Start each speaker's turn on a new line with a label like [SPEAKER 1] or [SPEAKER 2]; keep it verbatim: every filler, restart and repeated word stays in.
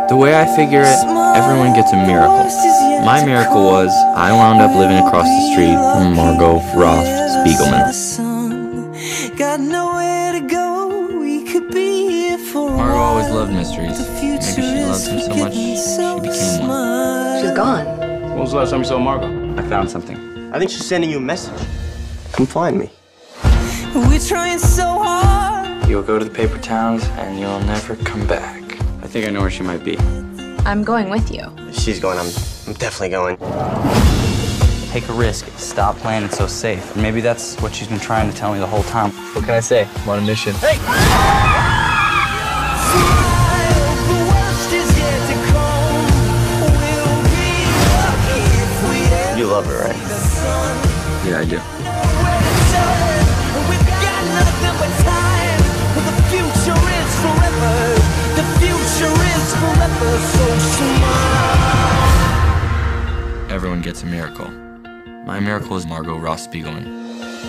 [SPEAKER 1] The way I figure it, everyone gets a miracle. My miracle was I wound up living across the street from Margot Roth Spiegelman. Margot always loved mysteries. Maybe she loved him so much she became one.
[SPEAKER 2] She's gone.
[SPEAKER 3] When was the last time you saw Margot?
[SPEAKER 4] I found something.
[SPEAKER 5] I think she's sending you a message. Come find me.
[SPEAKER 6] We're trying so hard.
[SPEAKER 1] You'll go to the paper towns and you'll never come back.
[SPEAKER 4] I think I know where she might be.
[SPEAKER 2] I'm going with you.
[SPEAKER 5] If she's going, I'm, I'm definitely going.
[SPEAKER 4] Take a risk. Stop playing it so safe. Maybe that's what she's been trying to tell me the whole time.
[SPEAKER 1] What can I say? I'm on a mission.
[SPEAKER 3] Hey!
[SPEAKER 5] You love her, right?
[SPEAKER 1] Yeah, I do. Everyone gets a miracle. My miracle is Margot Roth Spiegelman.